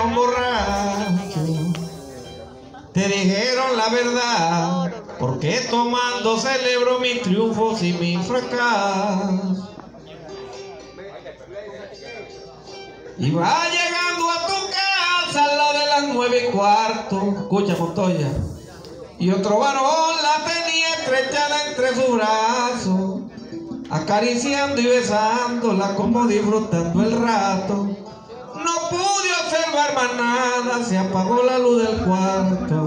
un borracho, te dijeron la verdad, porque tomando celebro mis triunfos y mis fracasos. Y va llegando a tu casa a lo de las 9:15, escucha Montoya, y otro varón la tenía estrechada entre sus brazos, acariciando y besándola como disfrutando el rato. No pude observar más nada, se apagó la luz del cuarto.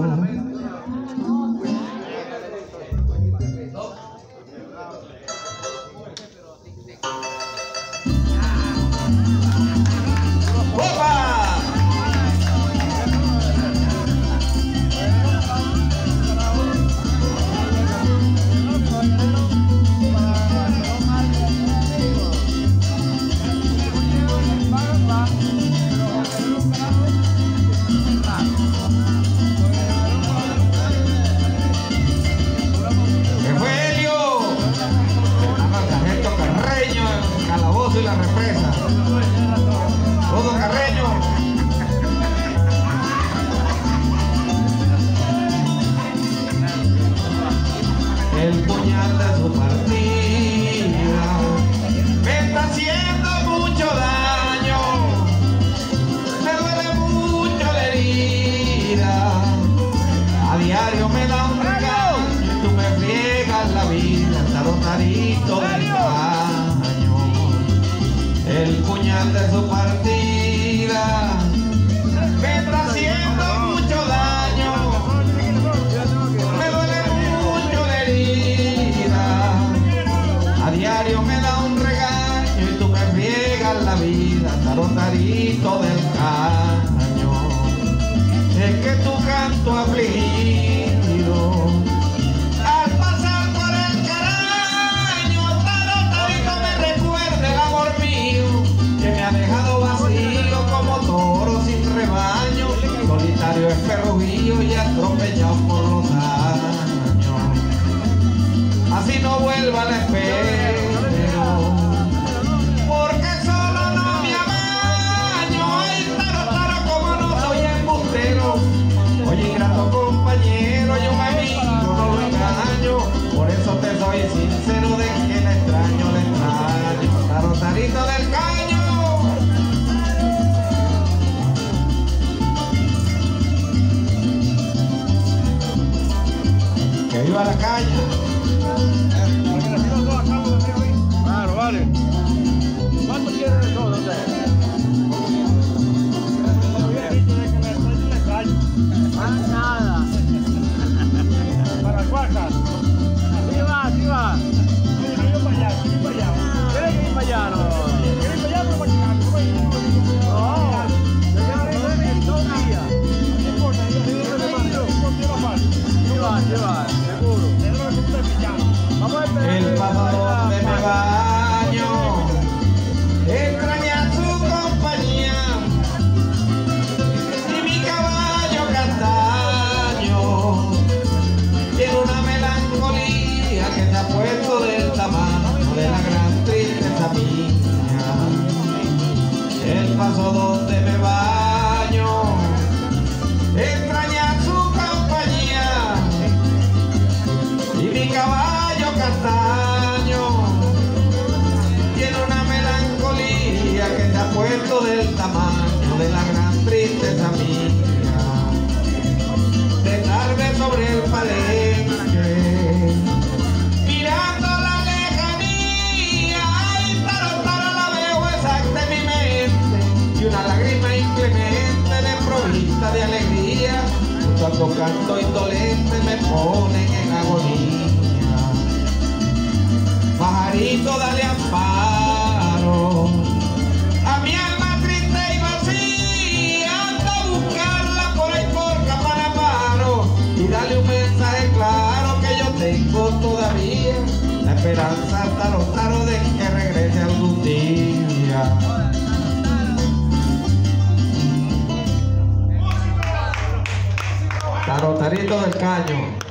Y la represa, todo Carreño. El puñal de su partida me está haciendo mucho daño, me duele mucho la herida, a diario me da un regalo y tú me friegas la vida, tarotadito del caño. El puñal de su partida me está haciendo mucho daño, me duele mucho la herida, a diario me da un regaño y tú me friegas la vida, tarotadito del caño. Es que tu canto afligido al pasar por el caraño, tarotadito me recuerda el amor mío, que me ha dejado vacío como toro sin rebaño, solitario es perrugillo y atropellado por los años. Así no vuelva al espero, porque solo no me amaño. Ay, taro, como no soy embustero. Oye, ingrato compañero, yo me amigo, no lo engaño. Por eso te soy sincero de que le extraño, tarotarito del caño. Que viva la caña. Claro, vale. ¿Cuánto quieres de todo? Más nada. Para las guacas. Así va. Yo para allá. ¿Quieres ir para allá? No. ¿Quieres ir para allá? No. Lleva, seguro. Vamos a esperar. El pasado donde me baño, extraña su compañía y mi caballo castaño tiene una melancolía que se ha puesto del tamaño de la gran tristeza mía. El paso donde me baño, extraña su compañía y mi caballo castaño tiene una melancolía que se ha puesto del tamaño de la gran tristeza mía. De tarde sobre el palenque, mirando la lejanía, ay, taro, la veo exacta en mi mente, y una lágrima inclemente desprovista de alegría, cuando canto indolente me ponen en agonía. Pajarito, dale amparo a mi alma triste y vacía, anda a buscarla por ahí por Capanaparo y dale un mensaje claro que yo tengo todavía la esperanza, taro, de que regrese algún día. Tarotarito del caño.